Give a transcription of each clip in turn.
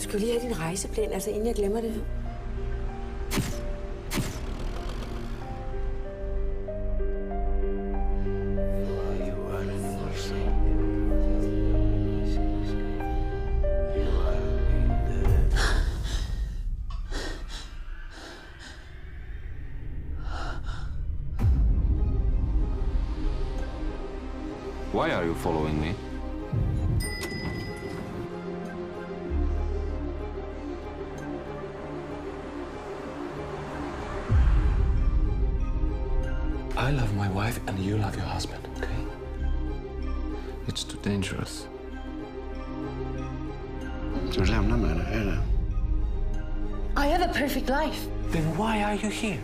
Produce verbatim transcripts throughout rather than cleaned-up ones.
skal jo lige have din rejseplan, altså inden jeg glemmer det. Why are you following me? I love my wife and you love your husband, okay? It's too dangerous. Du lämnar mig nu, är det? I have a perfect life. Then why are you here?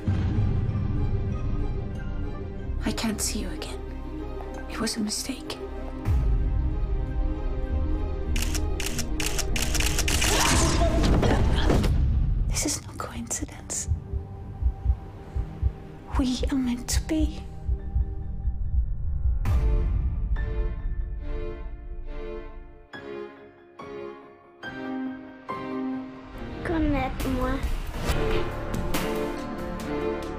I can't see you again. It was a mistake. This is no coincidence. We are meant to be. Godnat, mor.